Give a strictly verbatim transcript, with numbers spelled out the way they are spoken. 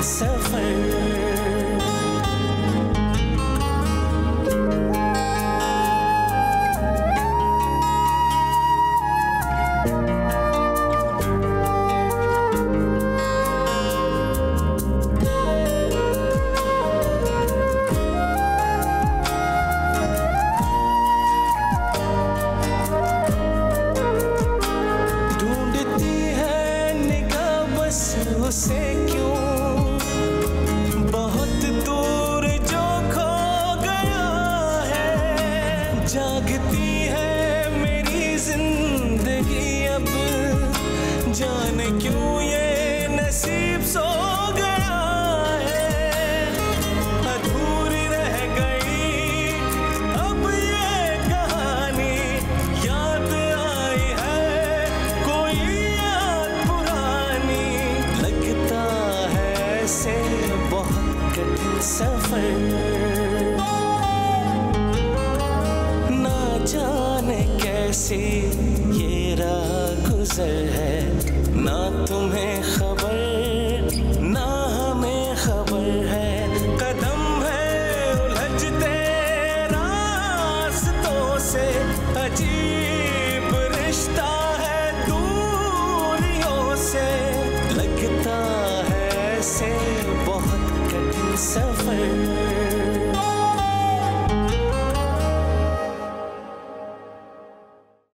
कठिन सफर। से क्यों बहुत दूर जो खो गया है, जागती है मेरी जिंदगी अब, जाने क्यों ये नसीब सो गया है। अधूरी रह गई अब ये कहानी, याद आई है कोई याद पुरानी, लगता है ऐसे बहुत कठिन सफर। ना जाने कैसी ये राह गुजर है, ना तुम्हें खबर ना हमें खबर है। कदम है उलझते रास्तों से, अजीब रिश्ता है दूरियों से, लगता है ऐसे बहुत कठिन सफर।